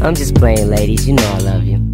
I'm just playing, ladies. You know I love you.